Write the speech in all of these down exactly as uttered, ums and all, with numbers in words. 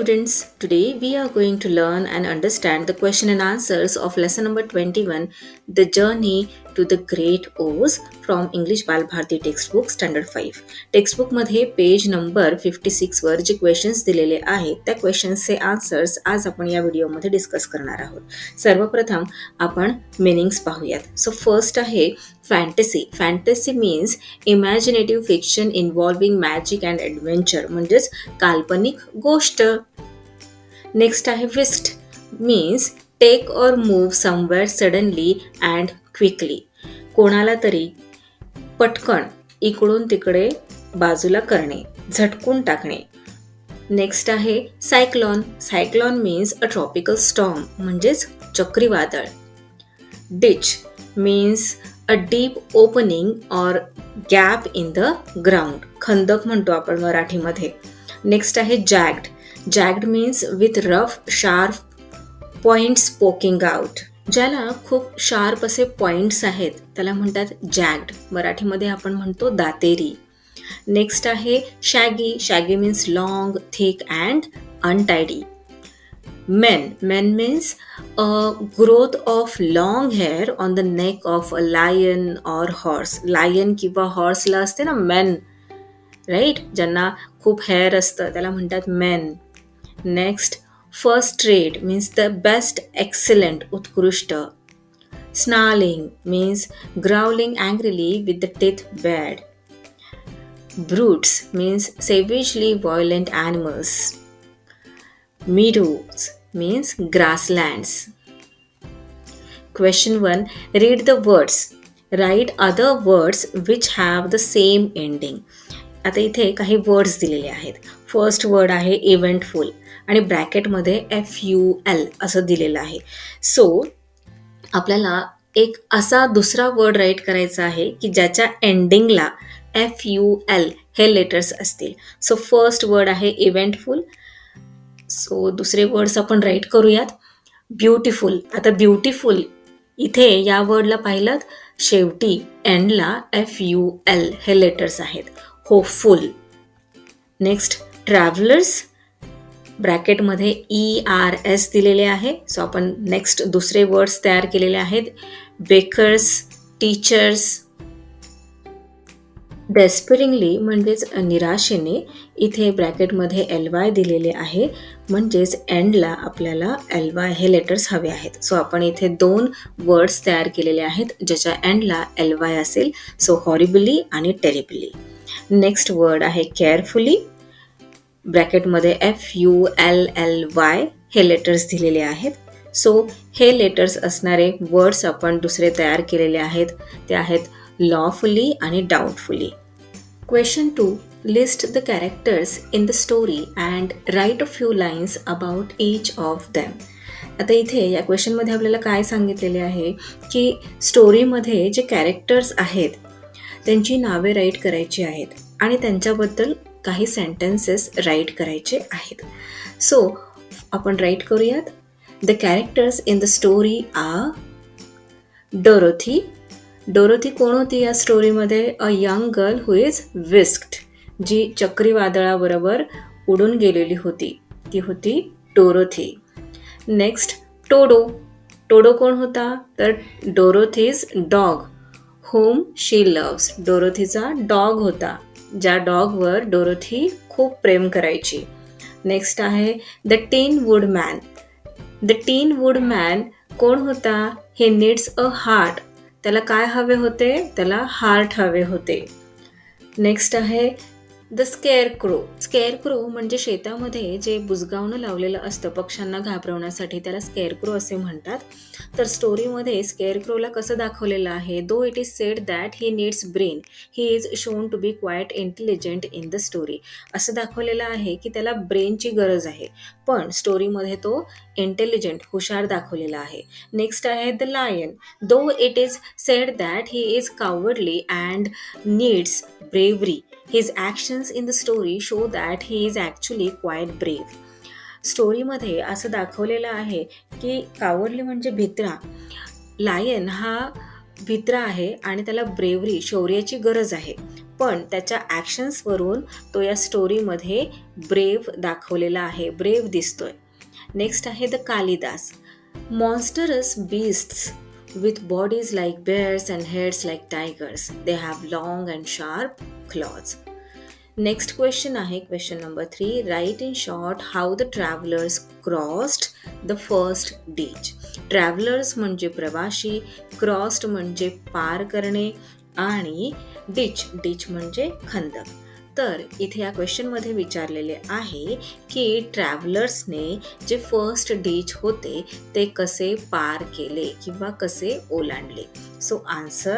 students, today we are going to learn and understand the question and answers of lesson number twenty-one, The Journey to the Great O's from English Balbharati textbook standard five. टेक्स्टबुकमध्ये page number fifty six वर जे questions दिलेले आहेत त्या क्वेश्चन्सचे answers आज आपण या व्हिडिओमध्ये डिस्कस करणार आहोत. सर्वप्रथम आपण मीनिंग्स पाहूयात. सो फर्स्ट आहे fantasy. Fantasy means imaginative fiction involving magic and adventure, म्हणजेच काल्पनिक गोष्ट. नेक्स्ट आहे whisked means take or move somewhere suddenly and quickly, कोणाला तरी पटकन इकडून तिकडे बाजूला करणे, झटकून टाकणे. नेक्स्ट आहे cyclone. Cyclone means a tropical storm, म्हणजेच चक्रीवादळ. Ditch means a deep opening or gap in the ground, खंदक म्हणतो आपण मराठीमध्ये. नेक्स्ट आहे jagged. Jagged means with rough sharp points poking out, ज्याला खूप शार्प असे पॉइंट्स आहेत त्याला म्हणतात जॅग्ड, मराठीमध्ये आपण म्हणतो दातेरी. नेक्स्ट आहे shaggy. Shaggy means long, thick and untidy. Mane. Mane means a growth of long hair on the neck of a lion or horse. Lion किंवा हॉर्सला असते ना मेन, राईट, ज्यांना खूप हेअर असतं त्याला म्हणतात mane. Next first rate means the best, excellent, उत्कृष्ट. Snarling means growling angrily with the teeth bared. Brutes means savagely violent animals. Meadows means grasslands. Question one. Read the words. Write other words which have the same ending. आता इथे काही words दिलेले आहेत. First word आहे eventful आणि ब्रॅकेटमध्ये F U L असं दिलेलं आहे. सो आपल्याला एक असा दुसरा वर्ड राईट करायचा आहे की ज्याच्या एंडिंगला एफ यू एल हे लेटर्स असतील. सो फर्स्ट वर्ड आहे इव्हेंटफुल. सो दुसरे वर्ड्स आपण राईट करूयात. ब्युटिफुल. आता ब्युटिफुल इथे या वर्डला पाहिलं शेवटी एंडला एफ यू एल हे लेटर्स आहेत. होपफुल. नेक्स्ट ट्रॅव्हलर्स, ब्रॅकेटमध्ये ई आर एस दिलेले आहे. सो आपण नेक्स्ट दुसरे वर्ड्स तयार केलेले आहेत. Bakers, teachers. डेस्परिंगली म्हणजेच निराशेने, इथे ब्रॅकेटमध्ये एल वाय दिलेले आहे, म्हणजेच एंडला आपल्याला एल वाय हे लेटर्स हवे आहेत. सो आपण इथे दोन वर्ड्स तयार केलेले आहेत ज्याच्या एंडला एल वाय असेल. सो हॉरिबली आणि टेरिबली. नेक्स्ट वर्ड आहे केअरफुली. ब्रॅकेटमध्ये F U L L Y हे लेटर्स दिलेले आहेत. सो हे लेटर्स असणारे वर्ड्स आपण दुसरे तयार केलेले आहेत. ते आहेत लॉफुली आणि doubtfully. Question two. List the characters in the story and write a few lines about each of them. आता इथे या क्वेश्चनमध्ये आपल्याला काय सांगितलेले आहे की स्टोरीमध्ये जे कॅरेक्टर्स आहेत त्यांची नावे राईट करायची आहेत आणि त्यांच्याबद्दल काही सेंटेन्सेस राईट करायचे आहेत. सो आपण राईट करूयात. The characters in the story are Dorothy. Dorothy कोण होती या स्टोरीमध्ये? A young girl who is whisked, जी चक्रीवादळाबरोबर उडून गेलेली होती, ती होती डोरोथी. Next to-do. टोडो कोण होता? तर Dorothy's dog whom she loves. डोरोथीचा डॉग होता, ज्या डॉगवर डोरोथी खूप प्रेम करायची. नेक्स्ट आहे the tin wood man. The tin wood man कोण होता? हे नीड्स अ हार्ट. त्याला काय हवे होते? त्याला हार्ट हवे होते. नेक्स्ट आहे द स्केअरक्रो. स्केअरक्रो म्हणजे शेतामध्ये जे बुजगावणं लावलेलं असतं पक्ष्यांना घाबरवण्यासाठी, त्याला स्केअरक्रो असे म्हणतात. तर स्टोरीमध्ये स्केअरक्रोला कसं दाखवलेलं आहे? Though it is said that he needs brain, he is shown to be quite intelligent in the story. असं दाखवलेलं आहे की त्याला ब्रेनची गरज आहे, पण स्टोरीमध्ये तो इंटेलिजंट, हुशार दाखवलेला आहे. नेक्स्ट आहे the lion. Though it is said that he is cowardly and needs bravery, his actions in the story show that he is actually quite brave. स्टोरीमध्ये असं दाखवलेलं आहे की कावडली म्हणजे भित्रा, लायन हा भित्रा आहे आणि त्याला ब्रेव्हरी, शौर्याची गरज आहे. पण त्याच्या ॲक्शन्सवरून तो या स्टोरीमध्ये ब्रेव दाखवलेला आहे, ब्रेव दिसतोय. नेक्स्ट आहे the Kalidahs. Monstrous beasts with bodies like bears and heads like tigers. They have long and sharp claws. Next question आहे question number three. Write in short how the travelers crossed the first ditch. Travelers म्हणजे प्रवासी, crossed म्हणजे पार करणे आणि ditch ditch म्हणजे खंदक. तर इथे या क्वेश्चनमध्ये विचारलेले आहे की ट्रॅव्हलर्सने जे फर्स्ट डीच होते ते कसे पार केले किंवा कसे ओलांडले. So answer,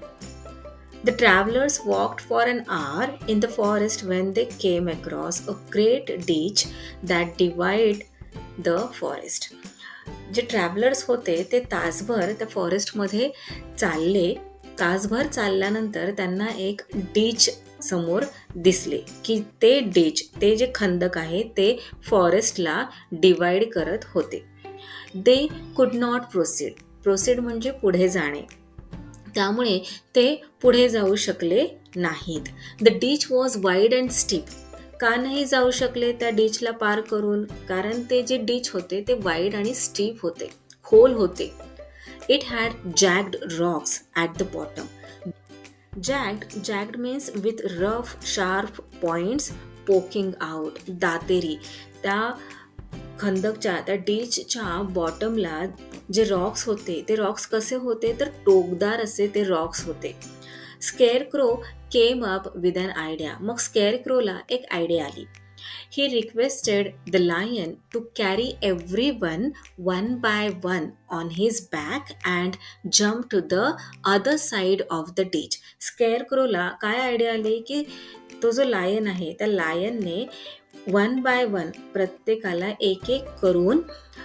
the travellers walked for an hour in the forest when they came across a great ditch that divide the forest. जे ट्रॅव्हलर्स होते ते तासभर त्या फॉरेस्टमध्ये चालले. तासभर चालल्यानंतर त्यांना एक डीच समोर दिसले की ते डीच, ते जे खंदक आहे ते फॉरेस्टला डिवाइड करत होते. They could not proceed. Proceed म्हणजे पुढे जाणे. त्यामुळे ते पुढे जाऊ शकले नाहीत. The ditch was wide and steep. का नाही जाऊ शकले त्या डीचला पार करून? कारण ते जे डीच होते ते वाईड आणि स्टीप होते, खोल होते. It had jagged rocks at the bottom. Jagged, jagged means with rough, sharp points poking out. दातेरी. त्या खंदकच्या, त्या डीचच्या बॉटमला जे रॉक्स होते ते रॉक्स कसे होते तर टोकदार असे ते रॉक्स होते. Scarecrow came up with an idea. मग स्केअरक्रोला एक आयडिया आली. He requested the lion to carry everyone one by one on his back and jump to the other side of the ditch. स्केअरक्रोला काय आयडिया आली की तो जो लायन आहे त्या लायनने वन बाय वन प्रत्येकाला एक एक करून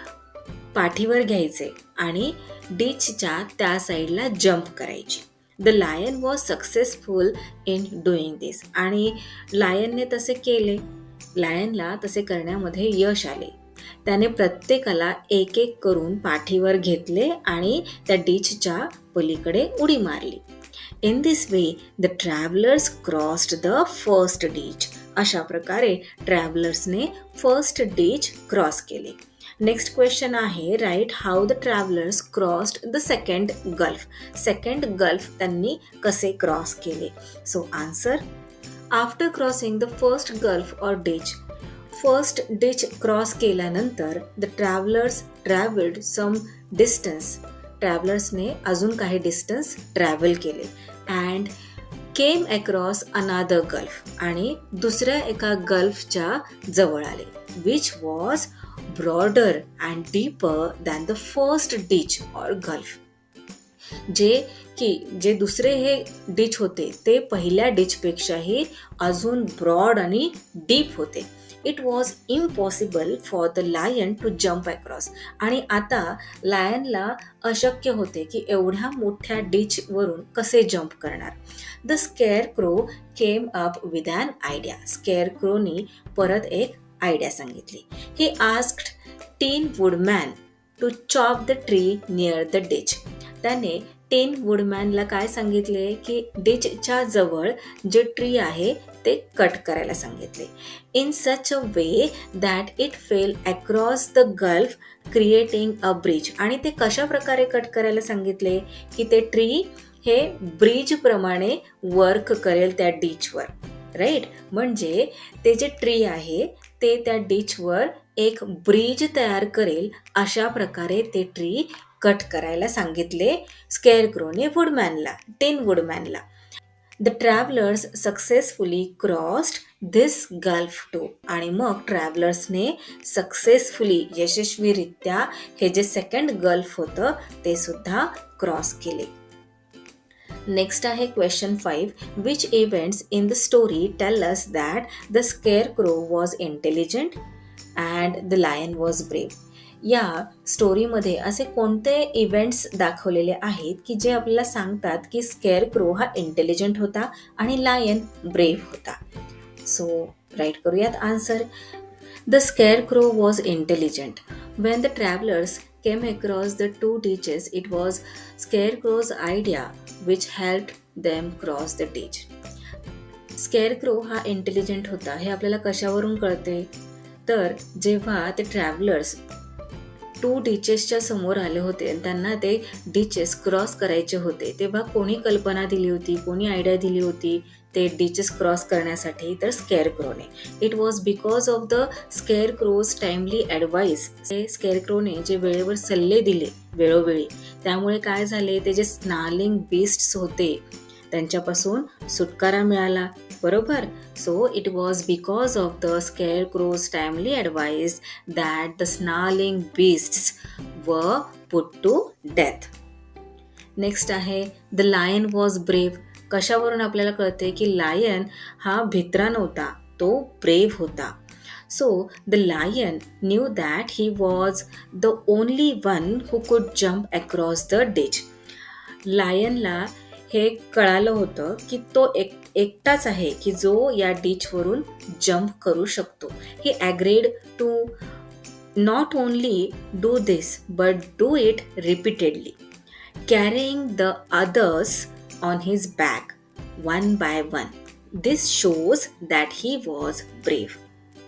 पाठीवर घ्यायचे आणि डिचच्या त्या साईडला जम्प करायची. The lion was successful in doing this. आणि लायनने तसे केले. लायनला तसे करण्यामध्ये यश आले. त्याने प्रत्येकाला एक एक करून पाठीवर घेतले आणि त्या डीचच्या पलीकडे उडी मारली. In this way the travellers crossed the first ditch. अशा प्रकारे ट्रॅव्हलर्सने फर्स्ट डीच क्रॉस केले. नेक्स्ट क्वेश्चन आहे, write how the travellers crossed the second gulf. Second gulf त्यांनी कसे क्रॉस केले. So answer, after crossing the first gulf or ditch. First ditch cross केल्यानंतर the travellers travelled some distance. ट्रॅव्हलर्सने अजून काही distance travel केले. And came across another gulf. आणि दुसऱ्या एका गल्फच्या जवळ आले. Which was broader and deeper than the first ditch or gulf. जे की जे दुसरे हे डिच होते ते पहिल्या डिचपेक्षाही अजून ब्रॉड आणि डीप होते. It was impossible for the lion to jump across. आणि आता लायनला अशक्य होते की एवढ्या मोठ्या डिचवरून कसे जम्प करणार. The scarecrow came up with an idea. स्केअरक्रोनी परत एक आयडिया सांगितली. He asked tin woodman to chop the tree near the ditch. त्याने टेन वुडमॅनला काय सांगितले की डिचच्या जवळ जे ट्री आहे ते कट करायला सांगितले. In such a way that it fell across the gulf creating a bridge. आणि ते कशा प्रकारे कट करायला सांगितले की ते ट्री हे ब्रिजप्रमाणे वर्क करेल त्या डिचवर. राईट, म्हणजे ते जे ट्री आहे ते त्या डिचवर एक ब्रिज तयार करेल अशा प्रकारे ते ट्री कट करायला सांगितले स्केअरक्रोने वुडमॅनला, टेन वुडमॅनला. The travellers successfully crossed this gulf too. आणि मग ट्रॅव्हलर्सने सक्सेसफुली, यशस्वीरित्या हे जे सेकंड गल्फ होतं ते सुद्धा क्रॉस केले. नेक्स्ट आहे question five. Which events in the story tell us that the scarecrow was intelligent and the lion was brave. या स्टोरीमध्ये असे कोणते इव्हेंट्स दाखवलेले आहेत की जे आपल्याला सांगतात की स्केअरक्रो हा इंटेलिजंट होता आणि लायन ब्रेव होता. सो राईट करूयात answer. The scarecrow was intelligent. When the travellers came across the two ditches, it was Scarecrow's idea which helped them cross the ditch. Scarecrow हा इंटेलिजंट होता हे आपल्याला कशावरून कळते, तर जेव्हा ते ट्रॅव्हलर्स टू डिचेसच्या समोर आले होते आणि त्यांना ते डिचेस क्रॉस करायचे होते, तेव्हा कोणी कल्पना दिली होती, कोणी आयडिया दिली होती ते डिचेस क्रॉस करण्यासाठी, तर स्केअरक्रोने. It was because of the scarecrow's timely advice. ते स्केअरक्रोने जे वेळेवर सल्ले दिले वेळोवेळी, त्यामुळे काय झाले, ते जे स्नार्लिंग बीस्ट्स होते त्यांच्यापासून सुटकारा मिळाला, बरोबर. So it was because of the scarecrow's timely advice that the snarling beasts were put to death. Next आहे द लायन वॉज ब्रेव्ह. कशावरून आपल्याला कळते की लायन हा भित्रा नव्हता, तो ब्रेव्ह होता. So the lion knew that he was the only one who could jump across the ditch. लायनला हे कळालं होतं की तो एक एकटाच आहे की जो या डिचवरून जम्प करू शकतो. He agreed to not only do this but do it repeatedly, carrying the others on his back one by one. This shows that he was brave.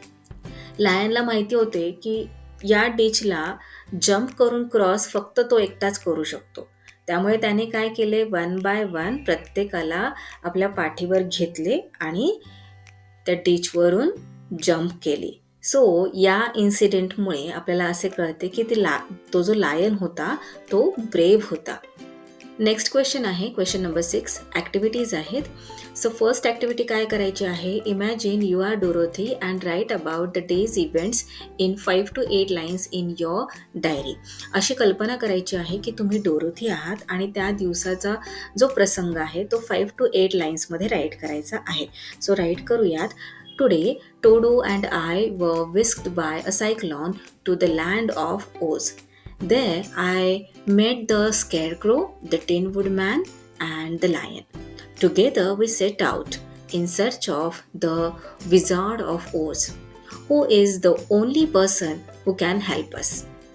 लायनला माहिती होते की या डिचला जम्प करून क्रॉस फक्त तो एकटाच करू शकतो, त्यामुळे त्याने काय केले, वन बाय वन प्रत्येकाला आपल्या पाठीवर घेतले आणि त्या डिचवरून जम्प केली. सो या इन्सिडेंटमुळे आपल्याला असे कळते की ते ला तो जो लायन होता तो ब्रेव्ह होता. नेक्स्ट क्वेश्चन आहे क्वेश्चन नंबर सिक्स. ॲक्टिव्हिटीज आहेत. सो फर्स्ट ॲक्टिव्हिटी काय करायची आहे, imagine you are Dorothy and write about the day's events in five to eight lines in your diary. अशी कल्पना करायची आहे की तुम्ही डोरोथी आहात आणि त्या दिवसाचा जो प्रसंग आहे तो फाईव्ह टू एट लाईन्समध्ये राईट करायचा आहे. सो राईट करूयात. Today, Todo and I were whisked by a cyclone to the land of Oz. There, I met the Scarecrow, the Tin Woodman, and the Lion. Together, we set out in search of the Wizard of Oz, who is the only person who can help us.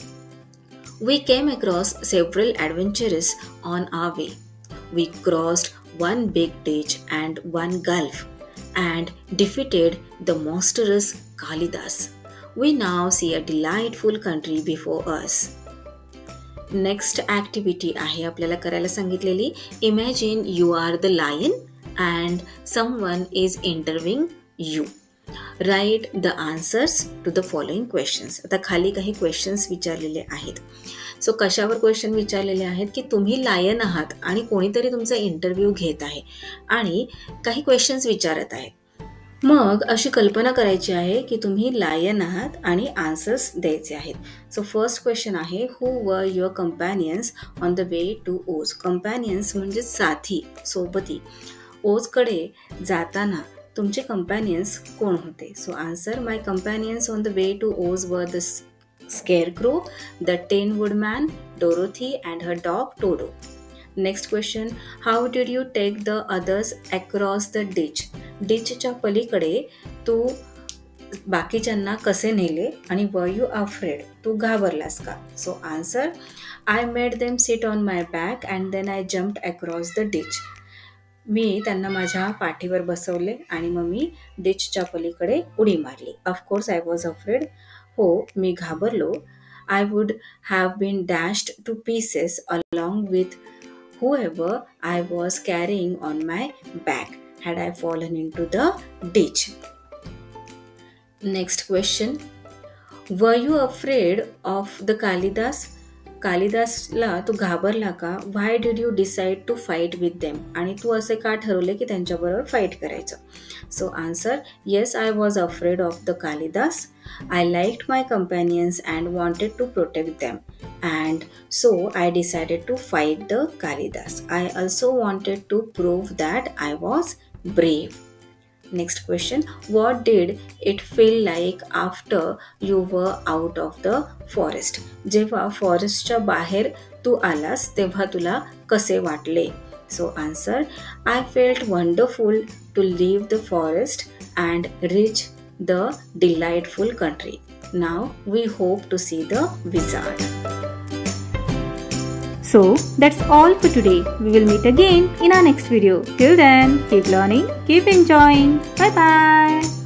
We came across several adventures on our way. We crossed one big ditch and one gulf, and defeated the monstrous Kalidas. We now see a delightful country before us. Next activity आहे आपल्याला करायला सांगितलेली. Imagine you are the lion and someone is interviewing you. Write the answers to the following questions. आता खाली काही questions विचारलेले आहेत. So कशावर क्वेश्चन विचारलेले आहेत की तुम्ही लायन आहात आणि कोणीतरी तुमचा इंटरव्ह्यू घेत आहे आणि काही क्वेश्चन्स विचारत आहेत. मग अशी कल्पना करायची आहे की तुम्ही लायन आहात आणि आन्सर्स द्यायचे आहेत. सो फर्स्ट क्वेश्चन आहे, who were your companions on the way to Oz. Companions म्हणजे साथी, सोबती. ओजकडे जाताना तुमचे कंपॅनियन्स कोण होते. So answer, my companions on the way to Oz were the Scarecrow, the Tin Woodman, Dorothy and her dog Todo. Next question, how did you take the others across the ditch? Ditchच्या पलीकडे तू बाकीच्यांना कसे नेले आणि were you afraid? तू घाबरलास का? So answer, I made them sit on my back and then I jumped across the ditch. मी त्यांना माझ्या पाठीवर बसवले आणि मग मी डिचच्या पलीकडे उडी मारली. Of course I was afraid. हो, मी घाबरलो. I would have been dashed to pieces along with whoever I was carrying on my back had I fallen into the ditch. Next question. Were you afraid of the Kalidas? कालिदासला तू घाबरला का? Why did you decide to fight with them? आणि तू असे का ठरवले की त्यांच्याबरोबर फाईट करायचं? So answer, yes I was afraid of the Kalidahs. I liked my companions and wanted to protect them and so I decided to fight the Kalidahs. I also wanted to prove that I was brave. Next question, what did it feel like after you were out of the forest? जेव्हा फॉरेस्टच्या बाहेर तू आलास तेव्हा तुला कसे वाटले? So answer, I felt wonderful to leave the forest and reach the delightful country. Now we hope to see the wizard. So that's all for today. We will meet again in our next video. Till then, keep learning, keep enjoying. Bye bye.